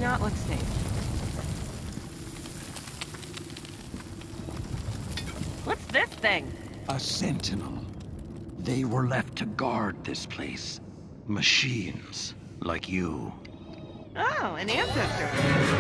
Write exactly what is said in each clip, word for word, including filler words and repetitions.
not look safe. What's this thing? A sentinel. They were left to guard this place. Machines, like you. Oh, an ancestor.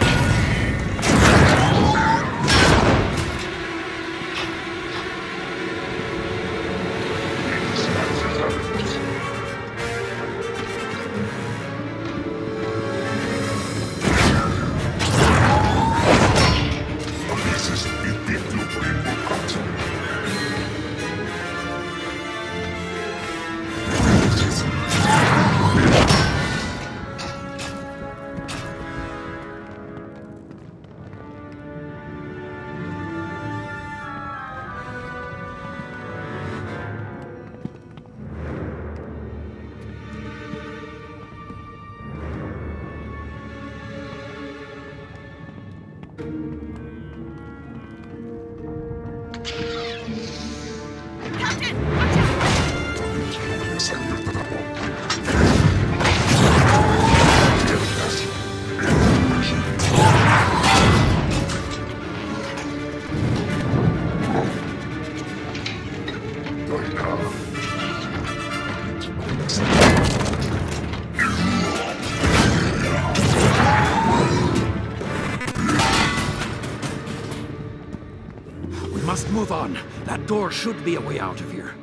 Move on. That door should be a way out of here.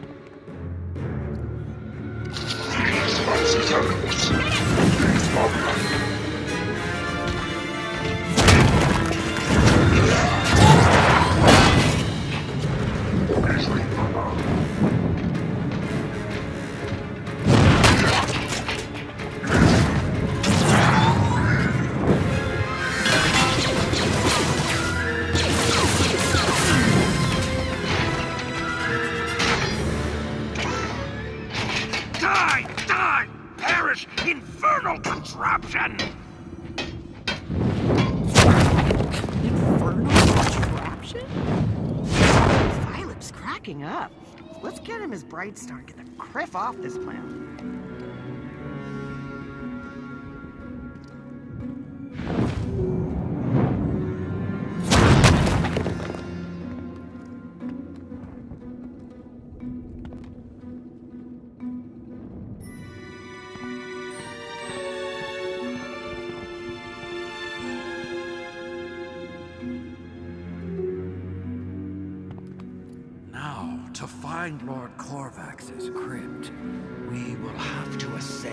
Infernal contraption! Infernal contraption? Philip's cracking up. Let's get him his bright star and get the criff off this planet. To find Lord Korvax's crypt, we will have to ascend